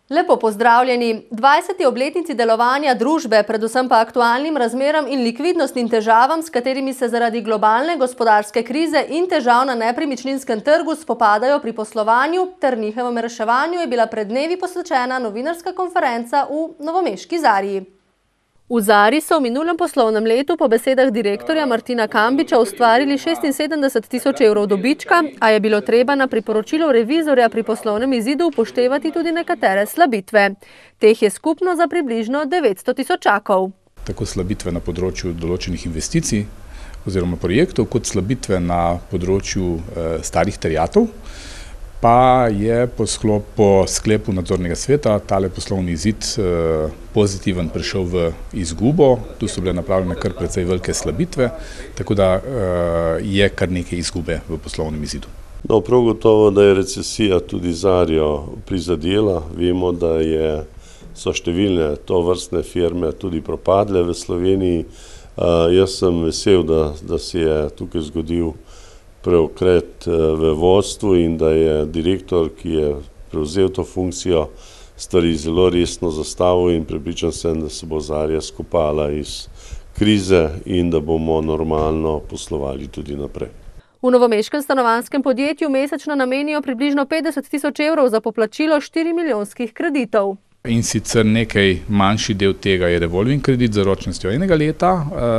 Lepo pozdravljeni. 20. obletnici delovanja družbe, predvsem pa aktualnim razmeram in likvidnostnim težavam, s katerimi se zaradi globalne gospodarske krize in težav na nepremičninskem trgu spopadajo pri poslovanju ter njihovem reševanju, je bila pred dnevi posvečena novinarska konferenca v novomeški Zarji. V Zarji so v minulem poslovnem letu po besedah direktorja Martina Kambiča ustvarili 76.000 evrov dobička, a je bilo treba na priporočilo revizorja pri poslovnem izidu upoštevati tudi nekatere slabitve. Teh je skupno za približno 900.000. Tako slabitve na področju določenih investicij oziroma projektov, kot slabitve na področju starih terjatev, pa je po sklepu nadzornega sveta tale poslovni izid pozitiven prišel v izgubo. Tu so bile napravljene kar precej velike slabitve, tako da je kar nekaj izgube v poslovnem izidu. No, prav gotovo, da je recesija tudi Zarjo prizadela. Vemo, da so številne tovrstne firme tudi propadle v Sloveniji. Jaz sem vesel, da se je tukaj zgodil preokret v vodstvu in da je direktor, ki je prevzel to funkcijo, stvari zelo resno zastavil in prepričan sem, da se bo Zarja skopala iz krize in da bomo normalno poslovali tudi naprej. V novomeškem stanovanjskem podjetju mesečno namenijo približno 50.000 evrov za poplačilo 4-milijonskih kreditov. In sicer nekaj manjši del tega je revolving kredit z ročnostjo 1 leta,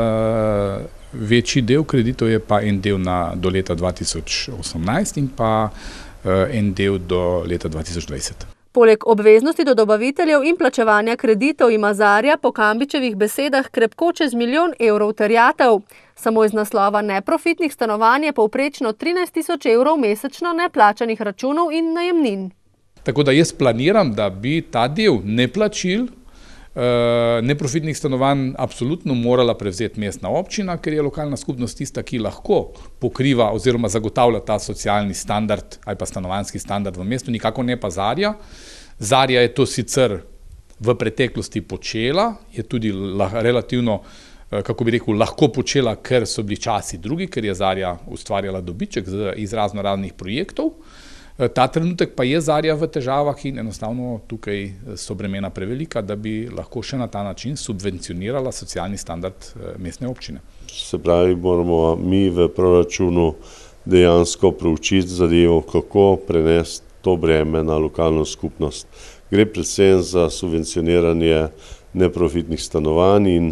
večji del kreditov je pa en del do leta 2018 in pa en del do leta 2020. Poleg obveznosti do dobaviteljev in plačevanja kreditov ima Zarja po Kambičevih besedah krepko čez 1 milijon evrov terjatev. Samo iz naslova neprofitnih stanovanj je povprečno 13.000 evrov mesečno neplačanih računov in najemnin. Tako da jaz planiram, da bi ta del neplačil neprofitnih stanovanj absolutno morala prevzeti mestna občina, ker je lokalna skupnost tista, ki lahko pokriva oziroma zagotavlja ta socialni standard ali pa stanovanjski standard v mestu, nikako ne pa Zarja. Zarja je to sicer v preteklosti počela, je tudi relativno, kako bi rekel, lahko počela, ker so bili časi drugi, ker je Zarja ustvarjala dobiček iz raznih projektov. Ta trenutek pa je Zarja v težavah in enostavno tukaj so bremena prevelika, da bi lahko še na ta način subvencionirala socialni standard mestne občine. Se pravi, moramo mi v proračunu dejansko proučiti zadevo, kako prenesti to breme na lokalno skupnost. Gre predvsem za subvencioniranje neprofitnih stanovanj in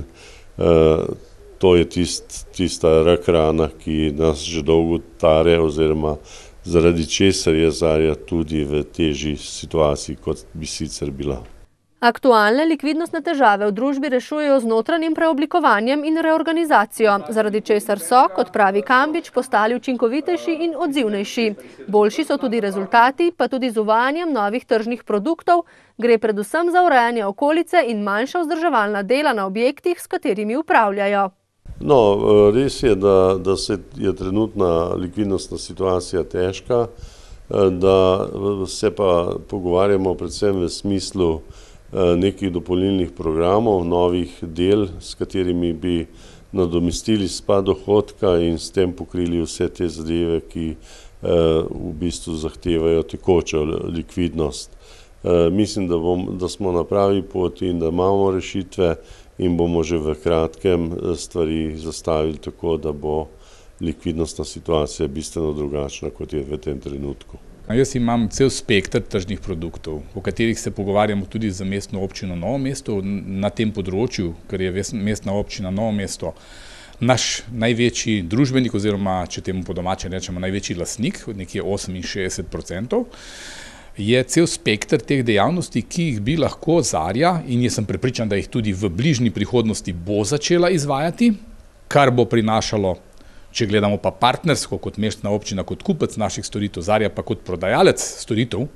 to je tista rak rana, ki nas že dolgo tare oziroma zaradi česar je Zarja tudi v težji situaciji, kot bi sicer bila. Aktualne likvidnostne težave v družbi rešujejo z notranjim preoblikovanjem in reorganizacijo, zaradi česar so, kot pravi Kambič, postali učinkovitejši in odzivnejši. Boljši so tudi rezultati, pa tudi z uvajanjem novih tržnih produktov. Gre predvsem za urejanje okolice in manjša vzdrževalna dela na objektih, s katerimi upravljajo. No, res je, da je trenutna likvidnostna situacija težka, da se pa pogovarjamo predvsem v smislu nekih dopolnilnih programov, novih del, s katerimi bi nadomestili izpad dohodka in s tem pokrili vse te zadeve, ki v bistvu zahtevajo tekočo likvidnost. Mislim, da smo na pravi poti in da imamo rešitve in bomo že v kratkem stvari zastavili tako, da bo likvidnostna situacija bistveno drugačna, kot je v tem trenutku. Jaz imam cel spekter tržnih produktov, o katerih se pogovarjamo tudi z mestno občino Novo mesto na tem področju, ker je mestna občina Novo mesto naš največji družbenik oziroma, če temu po domače rečemo, največji lastnik, nekje 68%. Je cel spekter teh dejavnosti, ki jih bi lahko Zarja, in jaz sem prepričan, da jih tudi v bližnji prihodnosti bo začela izvajati, kar bo prinašalo, če gledamo pa partnersko kot mestna občina, kot kupec naših storitev, Zarja pa kot prodajalec storitev,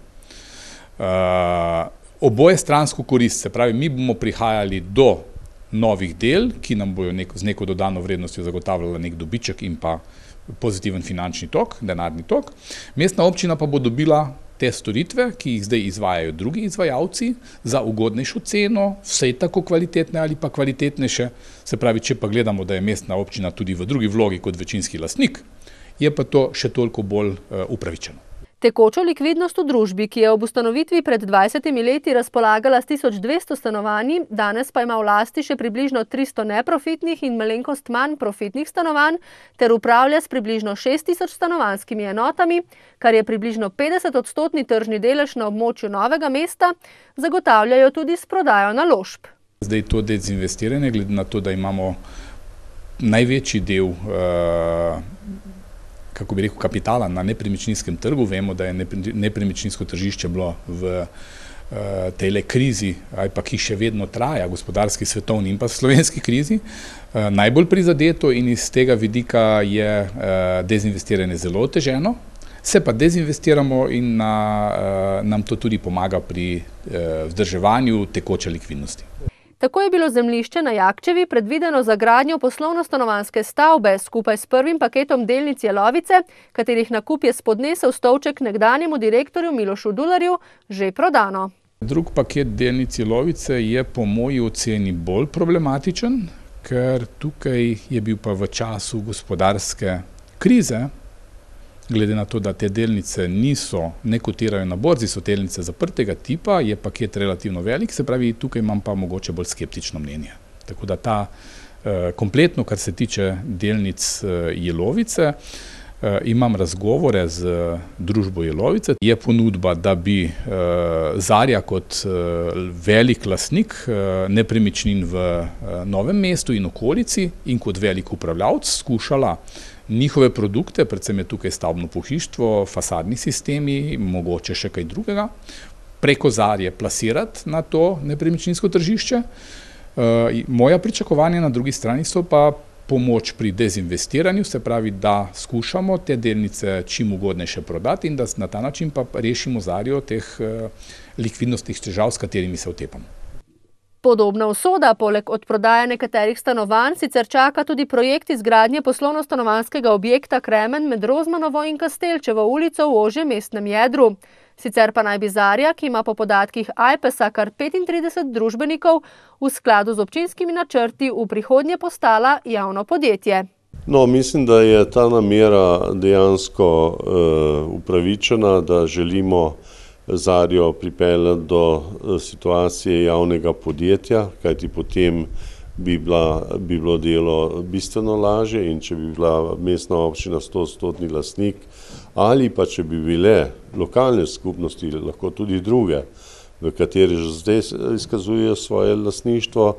oboje stransko korist. Se pravi, mi bomo prihajali do novih del, ki nam bojo z neko dodano vrednostjo zagotavljala nek dobiček in pa pozitiven finančni tok, denarni tok. Mestna občina pa bo dobila te storitve, ki jih zdaj izvajajo drugi izvajalci za ugodnejšo ceno, vsej tako kvalitetne ali pa kvalitetnejše. Se pravi, če pa gledamo, da je mestna občina tudi v drugi vlogi kot večinski lastnik, je pa to še toliko bolj upravičeno. Tekočo likvidnost v družbi, ki je ob ustanovitvi pred 20 leti razpolagala s 1200 stanovanji, danes pa ima v lasti še približno 300 neprofitnih in malenkost manj profitnih stanovanj ter upravlja s približno 6000 stanovanjskimi enotami, kar je približno 50% tržni delež na območju Novega mesta, zagotavljajo tudi s prodajo naložb. Zdaj to dezinvestiranje, glede na to, da imamo največji del kako bi rekel, kapitala na nepremičninskem trgu. Vemo, da je nepremičninsko tržišče bilo v tejle krizi, ali pa ki še vedno traja, gospodarski, svetovni in pa slovenski krizi, najbolj prizadeto in iz tega vidika je dezinvestiranje zelo oteženo. Se pa dezinvestiramo in nam to tudi pomaga pri vzdrževanju tekoče likvidnosti. Tako je bilo zemljišče na Jakčevi predvideno za gradnjo poslovno-stanovanjske stavbe skupaj s prvim paketom delnic Jelovice, katerih nakup je spodnesel stolček nekdanjemu direktorju Milošu Dularju, že prodano. Drug paket delnic Jelovice je po moji oceni bolj problematičen, ker tukaj je bil pa v času gospodarske krize, glede na to, da te delnice ne kotirajo na borzi, so delnice zaprtega tipa, je paket relativno velik, se pravi, tukaj imam pa mogoče bolj skeptično mnenje. Tako da ta kompletno, kar se tiče delnic Jelovice, imam razgovore z družbo Jelovice. Je ponudba, da bi Zarja kot velik lastnik nepremičnin v Novem mestu in okolici in kot velik upravljavec skušala njihove produkte, predvsem je tukaj stavbno pohištvo, fasadni sistemi, mogoče še kaj drugega, preko Zarje plasirati na to nepremičninsko tržišče. Moja pričakovanja na drugi strani so pa pomoč pri dezinvestiranju, se pravi, da skušamo te delnice čim ugodnejše prodati in da na ta način pa rešimo Zarjo teh likvidnostnih težav, s katerimi se otepamo. Podobna usoda, poleg odprodaje nekaterih stanovanj, sicer čaka tudi projekt izgradnje poslovno-stanovanjskega objekta Kremen med Rozmanovo in Kastelčevo ulico v ožjem mestnem jedru. Sicer pa naj bi Zarja, ki ima po podatkih Ajpesa kar 35 družbenikov, v skladu z občinskimi načrti v prihodnje postala javno podjetje. No, mislim, da je ta namera dejansko upravičena, da želimo Zarjo pripeljati do situacije javnega podjetja, kajti potem bi bilo delo bistveno lažje in če bi bila mestna občina 100% lastnik ali pa če bi bile lokalne skupnosti, lahko tudi druge, v kateri že zdaj izkazujejo svoje lastništvo,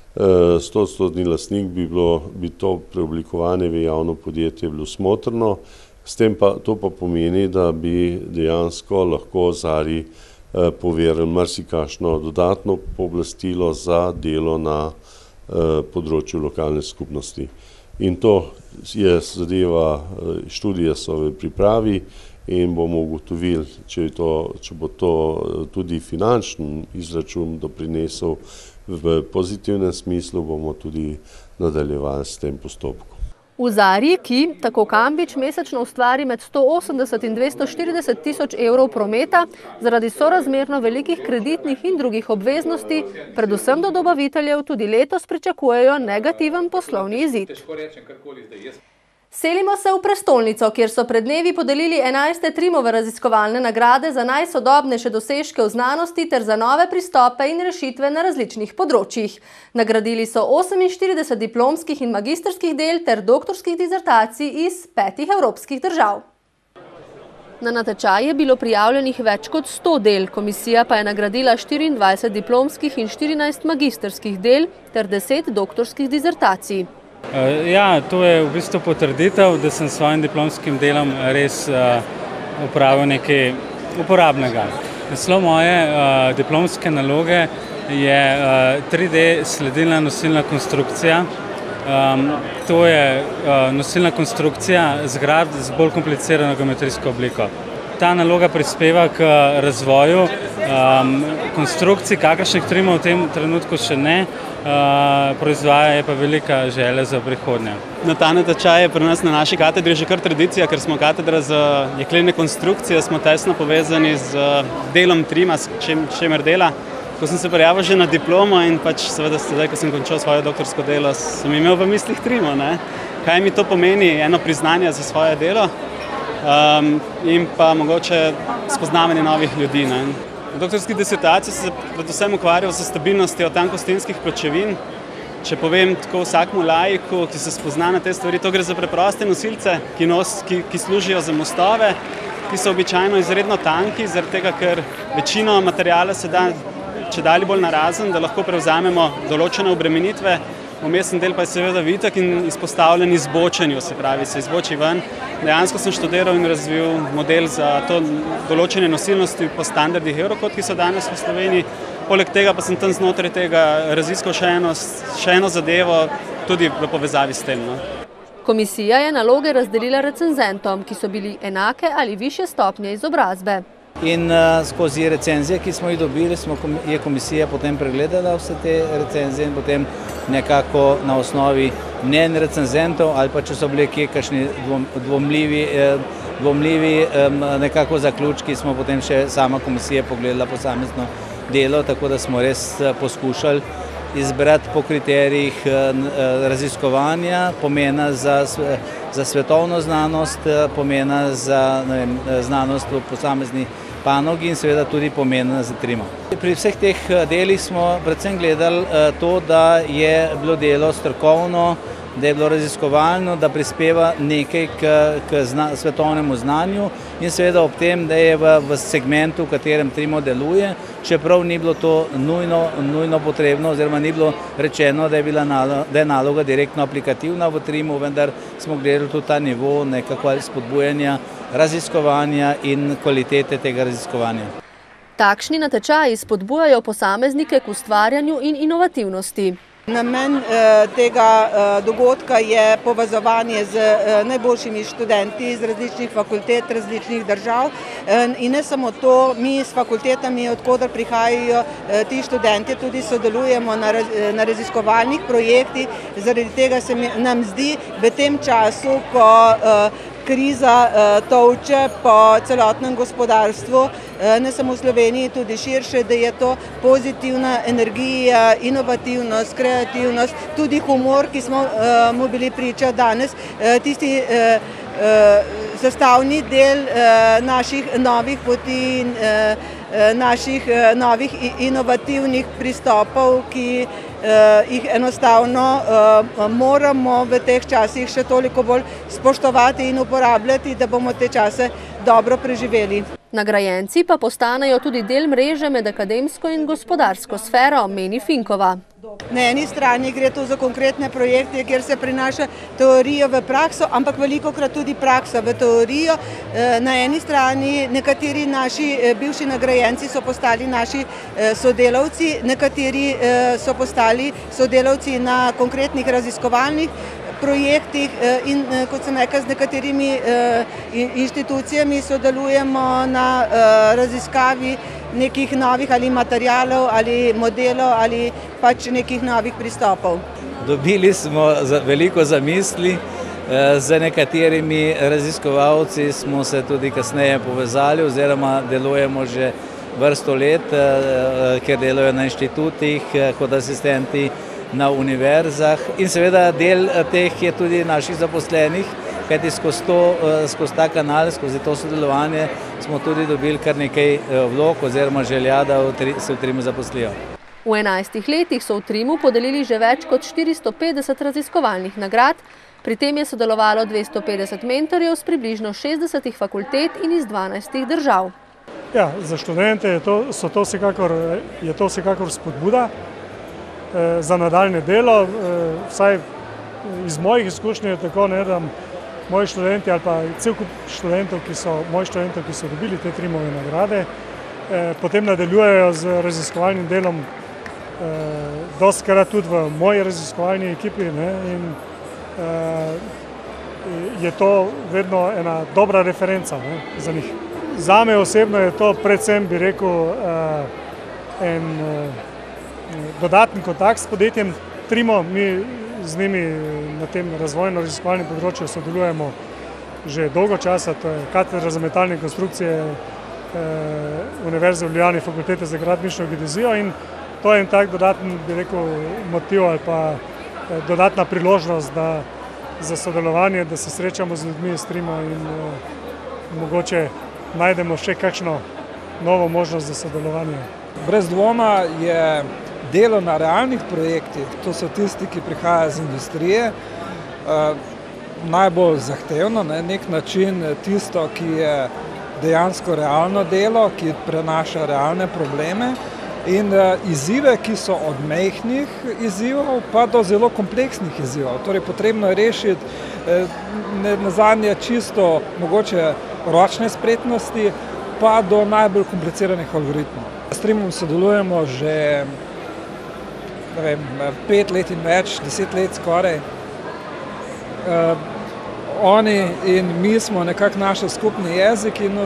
100% lastnik bi to preoblikovanje v javno podjetje bilo smotrno. S tem pa to pomeni, da bi dejansko lahko Zarji poverili marsikakšno dodatno pooblastilo za delo na področju lokalne skupnosti. In to je zadeva, študije so v pripravi in bomo ugotovili, če bo to tudi finančni izračun doprinesel v pozitivnem smislu, bomo tudi nadaljevali s tem postopkom. V Zarji, ki, tako Kambič, mesečno ustvari med 180 in 240 tisoč evrov prometa, zaradi sorazmerno velikih kreditnih in drugih obveznosti, predvsem do dobaviteljev, tudi letos pričakujejo negativen poslovni izid. Selimo se v prestolnico, kjer so pred dnevi podelili 11. Trimove raziskovalne nagrade za najsodobnejše dosežke v znanosti ter za nove pristope in rešitve na različnih področjih. Nagradili so 48 diplomskih in magistrskih del ter doktorskih dizertacij iz 5 evropskih držav. Na natečaj je bilo prijavljenih več kot 100 del, komisija pa je nagradila 24 diplomskih in 14 magistrskih del ter 10 doktorskih dizertacij. Ja, to je v bistvu potrditev, da sem s svojim diplomskim delom res opravil nekaj uporabnega. Naslov moje diplomske naloge je 3D sledilna nosilna konstrukcija. To je nosilna konstrukcija zgradb z bolj komplicirano geometrijsko obliko. Ta naloga prispeva k razvoju konstrukcij, kakršnih Trimov v tem trenutku še ne, proizvaja je pa velika želja za prihodnje. Na ta natečaj je pri nas na naši katedri že kar tradicija, ker smo katedra za jeklene konstrukcije, smo tesno povezani z delom Trima, s čemer dela. Ko sem se prijavil že na diplomo in pač seveda zdaj, ko sem končal svoje doktorsko delo, sem imel v mislih Trimo, ne? Kaj mi to pomeni, eno priznanje za svoje delo. in pa mogoče spoznavanje novih ljudi. Ne. V doktorski disertaciji se predvsem ukvarjal s stabilnostjo tankostinskih pločevin. Če povem tako vsakmu laiku, ki se spozna na te stvari, to gre za preproste nosilce, ki služijo za mostove, ki so običajno izredno tanki, zaradi tega, ker večino materijala se da čedalje bolj narazen, da lahko prevzamemo določene obremenitve. Vmesni del pa je seveda vitek in izpostavljen izbočenju, se pravi, se izboči ven. Dejansko sem študiral in razvil model za to določene nosilnosti po standardih Eurocode, ki so danes v Sloveniji. Poleg tega pa sem tam znotraj tega raziskal še eno zadevo, tudi v povezavi s tem. No. Komisija je naloge razdelila recenzentom, ki so bili enake ali višje stopnje izobrazbe. In skozi recenzije, ki smo jih dobili, je komisija potem pregledala vse te recenzije in potem nekako na osnovi mnenj recenzentov ali pa če so bili kje kakšni dvomljivi nekako zaključki, smo potem še sama komisija pogledala posamezno delo, tako da smo res poskušali izbrati po kriterijih raziskovanja, pomena za svetovno znanost, pomena za znanost v posamezni panogi in seveda tudi pomena za trimo. Pri vseh teh delih smo predvsem gledali to, da je bilo delo strokovno, da je bilo raziskovalno, da prispeva nekaj k svetovnemu znanju in seveda ob tem, da je v segmentu, v katerem trimo deluje, čeprav ni bilo to nujno potrebno oziroma ni bilo rečeno, da je naloga direktno aplikativna v trimu, vendar smo gledali tudi ta nivo nekako spodbujanja, raziskovanja in kvalitete tega raziskovanja. Takšni natečaji spodbujajo posameznike k ustvarjanju in inovativnosti. Namen tega dogodka je povezovanje z najboljšimi študenti iz različnih fakultet, različnih držav in ne samo to, mi s fakultetami, odkoder prihajajo ti študenti, tudi sodelujemo na raziskovalnih projektih, zaradi tega se nam zdi v tem času, ko kriza tolče po celotnem gospodarstvu, ne samo v Sloveniji, tudi širše, da je to pozitivna energija, inovativnost, kreativnost, tudi humor, ki smo mu bili priča danes, tisti sestavni del naših novih poti, naših novih inovativnih pristopov, ki jih enostavno moramo v teh časih še toliko bolj spoštovati in uporabljati, da bomo te čase dobro preživeli. Nagrajenci pa postanejo tudi del mreže med akademsko in gospodarsko sfero, meni Finkova. Na eni strani gre to za konkretne projekte, kjer se prinaša teorijo v prakso, ampak velikokrat tudi praksa v teorijo. Na eni strani nekateri naši bivši nagrajenci so postali naši sodelavci, nekateri so postali sodelavci na konkretnih raziskovalnih projektih in, kot sem rekla, z nekaterimi inštitucijami sodelujemo na raziskavi nekih novih ali materialov ali modelov ali pač nekih novih pristopov. Dobili smo veliko zamisli, z nekaterimi raziskovalci smo se tudi kasneje povezali oziroma delujemo že vrsto let, ker delajo na inštitutih kot asistenti na univerzah in seveda del teh je tudi naših zaposlenih, kajti skozi ta kanal, skozi to sodelovanje smo tudi dobili kar nekaj vlog oziroma želja, da se v trimu zaposlijo. V 11 letih so v trimu podelili že več kot 450 raziskovalnih nagrad, pri tem je sodelovalo 250 mentorjev z približno 60 fakultet in iz 12 držav. Ja, za študente je to vsekakor spodbuda za nadaljne delo, vsaj iz mojih izkušnje je tako, da moji študenti ali pa cel kup študentov, ki so dobili te trimove nagrade, potem nadaljujejo z raziskovalnim delom dostikrat tudi v moji raziskovalni ekipi in je to vedno ena dobra referenca za njih. Zame osebno je to predvsem, bi rekel, en dodatni kontakt s podjetjem Trimo. Mi z njimi na tem razvojno-raziskovalnem področju sodelujemo že dolgo časa, to je katedra za metalne konstrukcije Univerze v Ljubljani, Fakultete za gradbeništvo in geodezijo in to je en tak dodaten, bi rekel, motiv ali pa dodatna priložnost za sodelovanje, da se srečamo z ljudmi iz Trima in mogoče najdemo še kakšno novo možnost za sodelovanje. Brez dvoma je delo na realnih projektih, to so tisti, ki prihajajo iz industrije, najbolj zahtevno, na nek način tisto, ki je dejansko realno delo, ki prenaša realne probleme in izzive, ki so od majhnih izzivov pa do zelo kompleksnih izzivov. Torej potrebno je rešiti nazadnje čisto mogoče ročne spretnosti pa do najbolj kompliciranih algoritmov. S Trimom sodelujemo že 5 let in več, 10 let skoraj. Oni in mi smo nekako našli skupni jezik in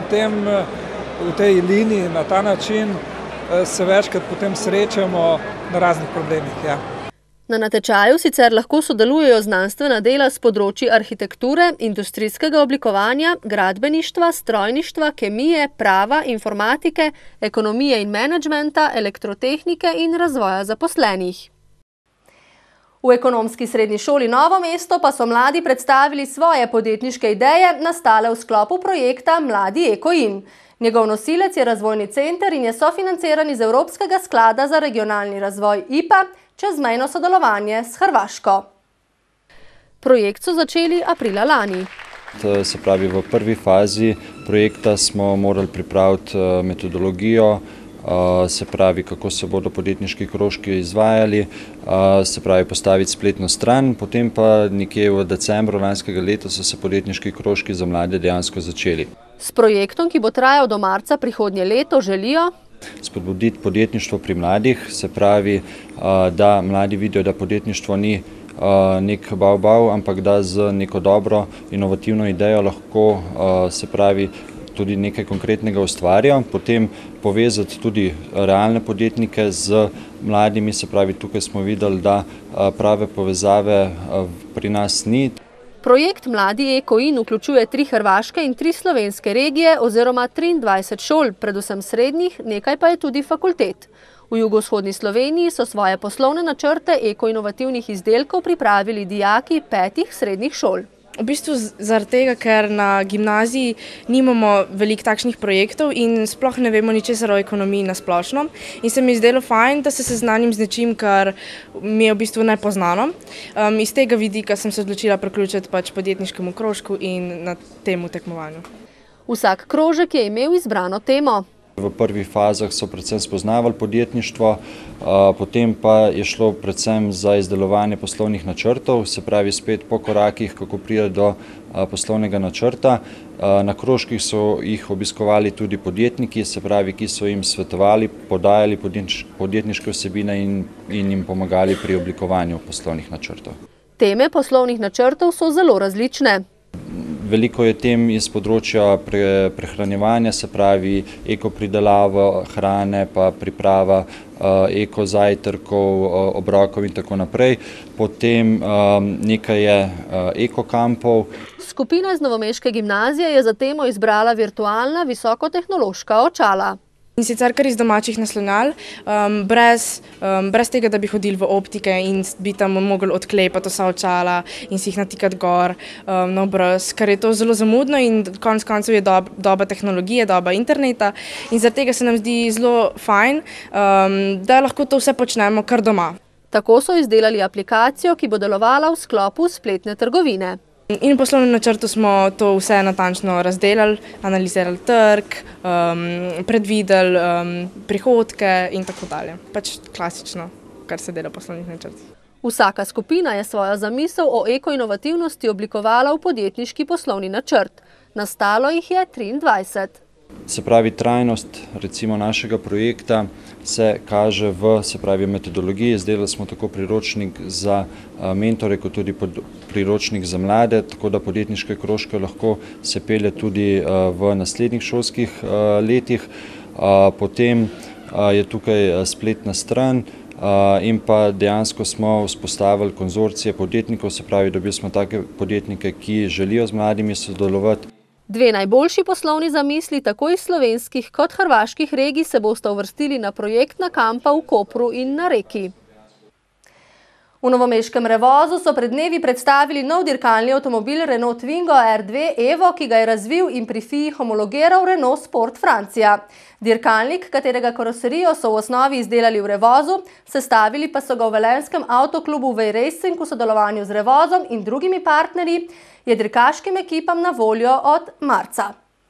v tej liniji na ta način se večkrat potem srečamo na raznih problemih. Ja. Na natečaju sicer lahko sodelujejo znanstvena dela s področji arhitekture, industrijskega oblikovanja, gradbeništva, strojništva, kemije, prava, informatike, ekonomije in menedžmenta, elektrotehnike in razvoja zaposlenih. V Ekonomski srednji šoli Novo mesto pa so mladi predstavili svoje podjetniške ideje, nastale v sklopu projekta Mladi Eko-in. Njegov nosilec je razvojni center in je sofinanciran iz Evropskega sklada za regionalni razvoj IPA, čezmejno sodelovanje s Hrvaško. Projekt so začeli aprila lani. Se pravi, v prvi fazi projekta smo morali pripraviti metodologijo, se pravi, kako se bodo podjetniški krožki izvajali, se pravi, postaviti spletno stran, potem pa nekje v decembru lanskega leta so se podjetniški krožki za mlade dejansko začeli. S projektom, ki bo trajal do marca prihodnje leto, želijo spodbuditi podjetništvo pri mladih, se pravi, da mladi vidijo, da podjetništvo ni nek bav, ampak da z neko dobro, inovativno idejo lahko, se pravi, tudi nekaj konkretnega ustvarijo, potem povezati tudi realne podjetnike z mladimi, se pravi, tukaj smo videli, da prave povezave pri nas ni. Projekt Mladi Eko-in vključuje 3 hrvaške in 3 slovenske regije oziroma 23 šol, predvsem srednjih, nekaj pa je tudi fakultet. V jugovzhodni Sloveniji so svoje poslovne načrte eko-inovativnih izdelkov pripravili dijaki 5 srednjih šol. V bistvu zaradi tega, ker na gimnaziji nimamo veliko takšnih projektov in sploh ne vemo ničesar o ekonomiji na splošno. In se mi je zdelo fajn, da se seznanim z nečim, kar mi je v bistvu nepoznano. Iz tega vidika sem se odločila priključiti podjetniškemu krožku in na temu tekmovanju. Vsak krožek je imel izbrano temo. V prvih fazah so predvsem spoznavali podjetništvo, potem pa je šlo predvsem za izdelovanje poslovnih načrtov, se pravi spet po korakih, kako pride do poslovnega načrta. Na krožkih so jih obiskovali tudi podjetniki, se pravi, ki so jim svetovali, podajali podjetniške vsebine in jim pomagali pri oblikovanju poslovnih načrtov. Teme poslovnih načrtov so zelo različne. Veliko je tem iz področja prehranjevanja, se pravi ekopridelava hrane, pa priprava ekozajtrkov, obrokov in tako naprej. Potem nekaj je ekokampov. Skupina iz novomeške gimnazije je za temo izbrala virtualna visokotehnološka očala. In sicer kar iz domačih naslonjal, brez tega, da bi hodili v optike in bi tam mogli odklepati vsa očala in si jih natikati gor na obraz, ker je to zelo zamudno in konec koncev je doba tehnologije, doba interneta in zaradi tega se nam zdi zelo fajn, da lahko to vse počnemo kar doma. Tako so izdelali aplikacijo, ki bo delovala v sklopu spletne trgovine. In v poslovnem načrtu smo to vse natančno razdelali, analizirali trg, predvideli prihodke in tako dalje. Pač klasično, kar se dela v poslovnih načrtih. Vsaka skupina je svojo zamisel o ekoinovativnosti oblikovala v podjetniški poslovni načrt. Nastalo jih je 23. Se pravi, trajnost recimo našega projekta se kaže v metodologiji. Izdelali smo tako priročnik za mentore, kot tudi priročnik za mlade, tako da podjetniške krožke lahko se pelje tudi v naslednjih šolskih letih. Potem je tukaj spletna stran in pa dejansko smo vzpostavili konzorcije podjetnikov, se pravi, dobili smo take podjetnike, ki želijo z mladimi sodelovati. 2 najboljši poslovni zamisli, tako iz slovenskih kot hrvaških regij, se bosta uvrstili na projektna kampa v Kopru in na Reki. V novomeškem Revozu so pred dnevi predstavili nov dirkalni avtomobil Renault Twingo R2 Evo, ki ga je razvil in pri FIA homologiral Renault Sport Francija. Dirkalnik, katerega karoserijo so v osnovi izdelali v Revozu, sestavili pa so ga v velenjskem avtoklubu V-Racing v sodelovanju z Revozom in drugimi partnerji, je dirkaškim ekipam na voljo od marca.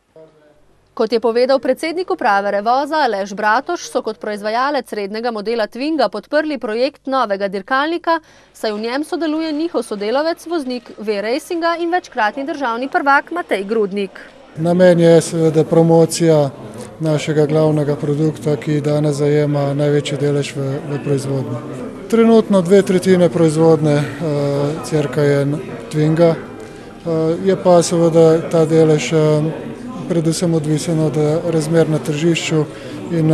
Kot je povedal predsednik uprave Revoza Aleš Bratoš, so kot proizvajalec rednega modela Twinga podprli projekt novega dirkalnika, saj v njem sodeluje njihov sodelavec, voznik V-Racinga in večkratni državni prvak Matej Grudnik. Namen je seveda promocija našega glavnega produkta, ki danes zajema največji delež v proizvodnji. Trenutno 2/3 proizvodne cirka je Twinga, je pa seveda ta delež predvsem odvisen od razmer na tržišču in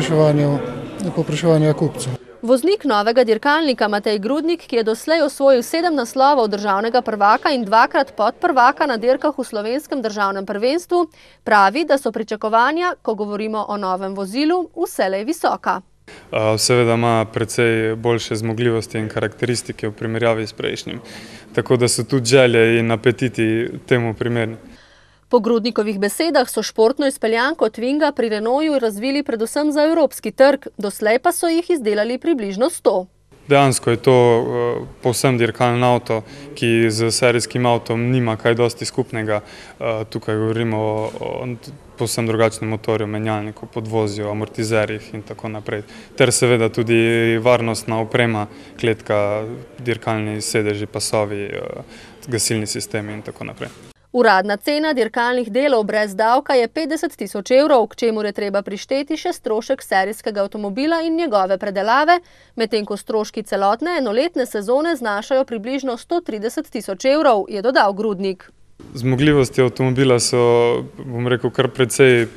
povpraševanja kupcev. Voznik novega dirkalnika Matej Grudnik, ki je doslej osvojil 7 naslovov državnega prvaka in 2-krat podprvaka na dirkah v slovenskem državnem prvenstvu, pravi, da so pričakovanja, ko govorimo o novem vozilu, vselej visoka. Seveda ima precej boljše zmogljivosti in karakteristike v primerjavi s prejšnjim, tako da so tudi želje in apetiti temu primerni. Po Grudnikovih besedah so športno izpeljanko Twinga pri Renaultu razvili predvsem za evropski trg, doslej pa so jih izdelali približno 100. Dejansko je to povsem dirkalen avto, ki z serijskim avtom nima kaj dosti skupnega. Tukaj govorimo o povsem drugačnem motorju, menjalniku, podvozju, amortizerjih in tako naprej. Ter seveda tudi varnostna oprema, kletka, dirkalni sedeži, pasovi, gasilni sistemi in tako naprej. Uradna cena dirkalnih delov brez davka je 50 000 evrov, k čemur je treba prišteti še strošek serijskega avtomobila in njegove predelave, medtem ko stroški celotne enoletne sezone znašajo približno 130 000 evrov, je dodal Grudnik. Zmogljivosti avtomobila so, bom rekel, kar precej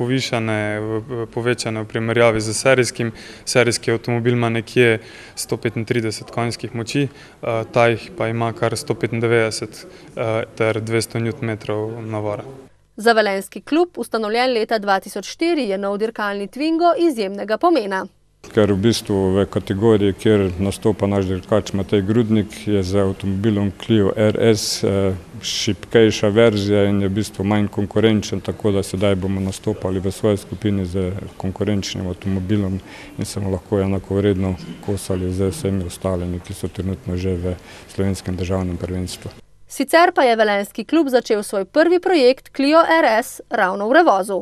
povečane v primerjavi z serijskim. Serijski avtomobil ima nekje 135 konjskih moči, ta jih pa ima kar 195 ter 200 Nm navora. Za velenjski klub, ustanovljen leta 2004, je nov dirkalni Twingo izjemnega pomena. Ker v bistvu v kategoriji, kjer nastopa naš dirkač Matej Grudnik, je z avtomobilom Clio RS šibkejša verzija in je v bistvu manj konkurenčen, tako da sedaj bomo nastopali v svoji skupini z konkurenčnim avtomobilom in se lahko enakovredno kosali z vsemi ostalimi, ki so trenutno že v slovenskem državnem prvenstvu. Sicer pa je velenjski klub začel svoj prvi projekt Clio RS ravno v Revozu.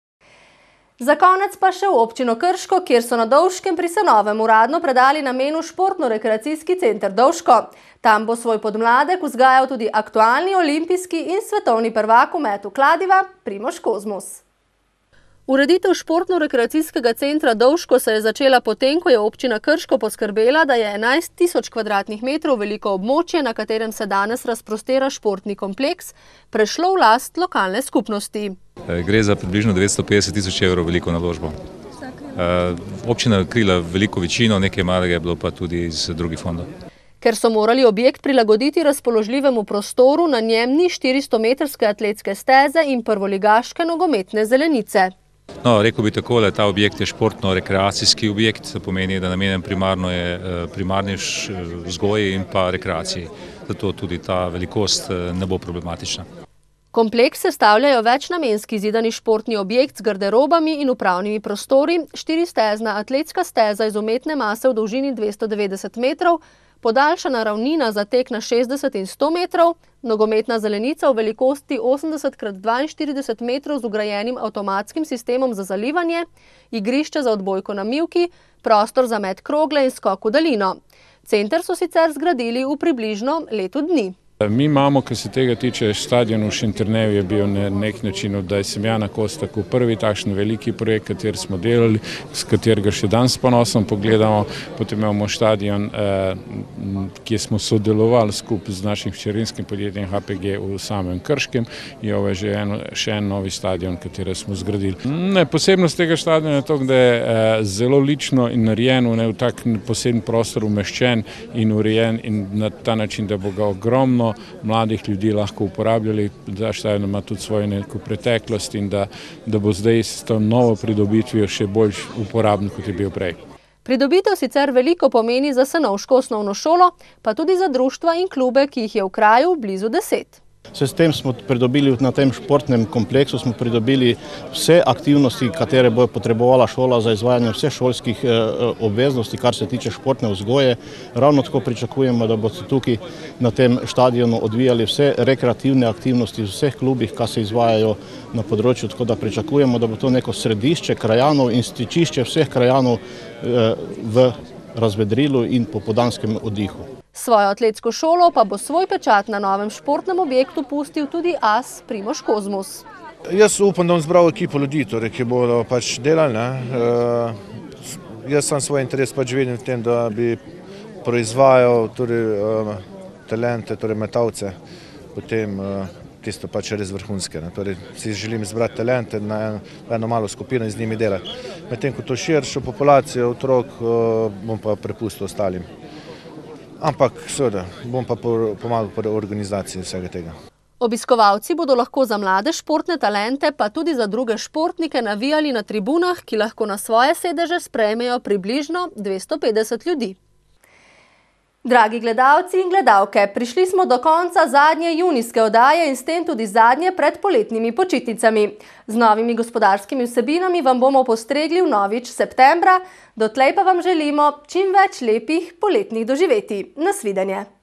Za konec pa še v občino Krško, kjer so na Dovškem pri Senovem uradno predali namenu športno-rekreacijski center Dovško. Tam bo svoj podmladek vzgajal tudi aktualni olimpijski in svetovni prvak v metu kladiva Primož Kozmus. Ureditev športno-rekreacijskega centra Dovško se je začela potem, ko je občina Krško poskrbela, da je 11 000 kvadratnih metrov veliko območje, na katerem se danes razprostira športni kompleks, prešlo v last lokalne skupnosti. Gre za približno 950 000 evrov veliko naložbo. Občina je krila veliko večino, nekaj malega je bilo pa tudi iz drugih fondov. Ker so morali objekt prilagoditi razpoložljivemu prostoru, na njem ni 400-metrske atletske steze in prvoligaške nogometne zelenice. No, rekel bi tako, da ta objekt je športno-rekreacijski objekt, to pomeni, da namenjen primarni vzgoji in pa rekreaciji. Zato tudi ta velikost ne bo problematična. Kompleks sestavljajo večnamenski zidani športni objekt z garderobami in upravnimi prostori, 4-stezna atletska steza iz umetne mase v dolžini 290 metrov, podaljšana ravnina za tek na 60 in 100 metrov, nogometna zelenica v velikosti 80x42 metrov z vgrajenim avtomatskim sistemom za zalivanje, igrišče za odbojko na mivki, prostor za met krogle in skok v daljino. Center so sicer zgradili v približno letu dni. Mi imamo, kar se tega tiče, stadion v Šentjerneju je bil na nek način od Semjana Kostaku prvi takšen veliki projekt, kateri smo delali, s katerega še danes ponosno pogledamo. Potem imamo stadion, kjer smo sodelovali skupaj z našim hčerinskim podjetjem HPG v samem Krškem, in ovo je še en novi stadion, kateri smo zgradili. Posebnost tega stadiona je to, da je zelo lično in narejen, v tak poseben prostor umeščen in urejen in na ta način, da bo ga ogromno mladih ljudi lahko uporabljali, da stadion ima tudi svojo neko preteklost in da bo zdaj s to novo pridobitvijo še bolj uporaben, kot je bil prej. Pridobitev sicer veliko pomeni za Senovško osnovno šolo, pa tudi za društva in klube, ki jih je v kraju blizu 10. S tem smo pridobili na tem športnem kompleksu smo pridobili vse aktivnosti, katere bo potrebovala šola za izvajanje vseh šolskih obveznosti, kar se tiče športne vzgoje. Ravno tako pričakujemo, da bodo tukaj na tem štadionu odvijali vse rekreativne aktivnosti v vseh klubih, ki se izvajajo na področju, tako da pričakujemo, da bo to neko središče krajanov in stičišče vseh krajanov v razvedrilu in popoldanskem oddihu. Svojo atletsko šolo pa bo svoj pečat na novem športnem objektu pustil tudi as Primož Kozmus. Jaz upam, da bom zbral ekipo ljudi, ki bodo pač delali. Jaz sam svoj interes pač vidim v tem, da bi proizvajal talente, metalce, potem tisto pač res vrhunske. Si želim zbrati talente na eno malo skupino in z njimi delati. Medtem ko to širšo populacijo otrok bom pa prepustil ostalim. Ampak seveda bom pa pomagal pri organizaciji vsega tega. Obiskovalci bodo lahko za mlade športne talente, pa tudi za druge športnike navijali na tribunah, ki lahko na svoje sedeže sprejmejo približno 250 ljudi. Dragi gledalci in gledalke, prišli smo do konca zadnje junijske oddaje in s tem tudi zadnje pred poletnimi počitnicami. Z novimi gospodarskimi vsebinami vam bomo postregli vnovič septembra, dotlej pa vam želimo čim več lepih poletnih doživetij. Nasvidenje!